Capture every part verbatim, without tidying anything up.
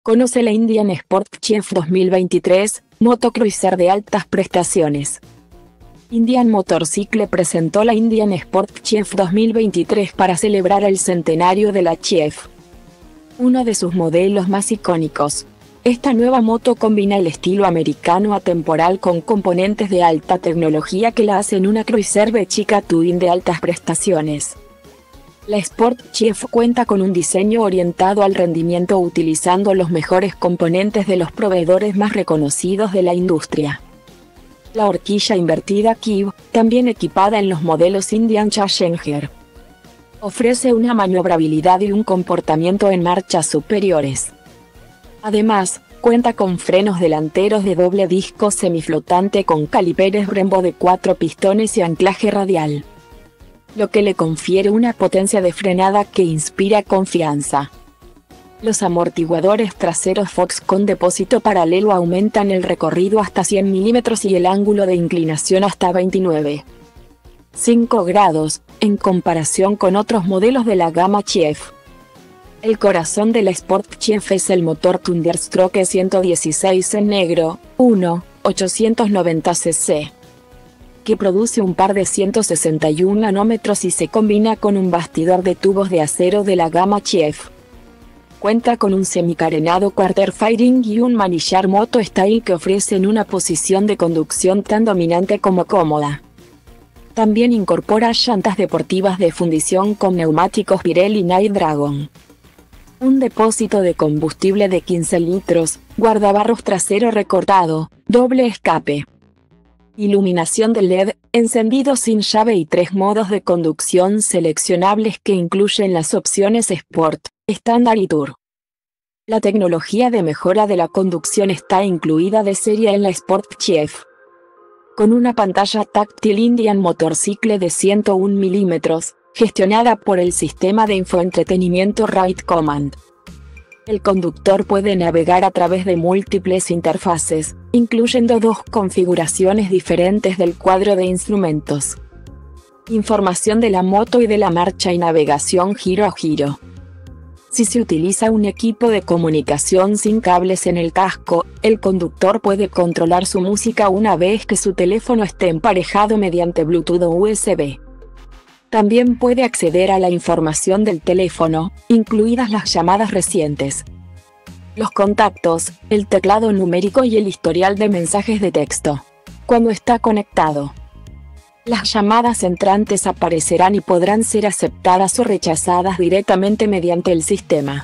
Conoce la Indian Sport Chief dos mil veintitrés, motocruiser de altas prestaciones. Indian Motorcycle presentó la Indian Sport Chief dos mil veintitrés para celebrar el centenario de la Chief, uno de sus modelos más icónicos. Esta nueva moto combina el estilo americano atemporal con componentes de alta tecnología que la hacen una cruiser de chica touring de altas prestaciones. La Sport Chief cuenta con un diseño orientado al rendimiento utilizando los mejores componentes de los proveedores más reconocidos de la industria. La horquilla invertida K I V, también equipada en los modelos Indian Challenger, ofrece una maniobrabilidad y un comportamiento en marchas superiores. Además, cuenta con frenos delanteros de doble disco semiflotante con caliperes Brembo de cuatro pistones y anclaje radial, lo que le confiere una potencia de frenada que inspira confianza. Los amortiguadores traseros Fox con depósito paralelo aumentan el recorrido hasta cien milímetros y el ángulo de inclinación hasta veintinueve punto cinco grados, en comparación con otros modelos de la gama Chief. El corazón de la Sport Chief es el motor Thunderstroke ciento dieciséis en negro, uno, ochocientos noventa cc. que produce un par de ciento sesenta y uno nanómetros y se combina con un bastidor de tubos de acero de la gama Chief. Cuenta con un semicarenado quarter fairing y un manillar Moto Style que ofrecen una posición de conducción tan dominante como cómoda. También incorpora llantas deportivas de fundición con neumáticos Pirelli Night Dragon, un depósito de combustible de quince litros, guardabarros trasero recortado, doble escape, iluminación de L E D, encendido sin llave y tres modos de conducción seleccionables que incluyen las opciones Sport, Standard y Tour. La tecnología de mejora de la conducción está incluida de serie en la Sport Chief, con una pantalla táctil Indian Motorcycle de ciento uno milímetros, gestionada por el sistema de infoentretenimiento Ride Command. El conductor puede navegar a través de múltiples interfaces, incluyendo dos configuraciones diferentes del cuadro de instrumentos, información de la moto y de la marcha y navegación giro a giro. Si se utiliza un equipo de comunicación sin cables en el casco, el conductor puede controlar su música una vez que su teléfono esté emparejado mediante Bluetooth o U S B. También puede acceder a la información del teléfono, incluidas las llamadas recientes, los contactos, el teclado numérico y el historial de mensajes de texto. Cuando está conectado, las llamadas entrantes aparecerán y podrán ser aceptadas o rechazadas directamente mediante el sistema.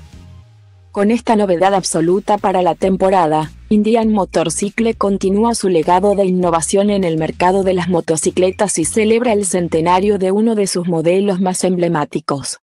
Con esta novedad absoluta para la temporada, Indian Motorcycle continúa su legado de innovación en el mercado de las motocicletas y celebra el centenario de uno de sus modelos más emblemáticos.